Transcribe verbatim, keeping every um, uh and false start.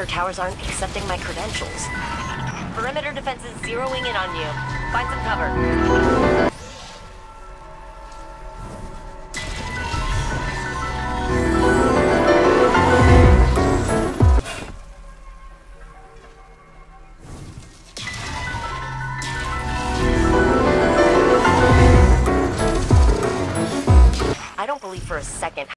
perimeter towers aren't accepting my credentials. Perimeter defense is zeroing in on you. Find some cover. I don't believe for a second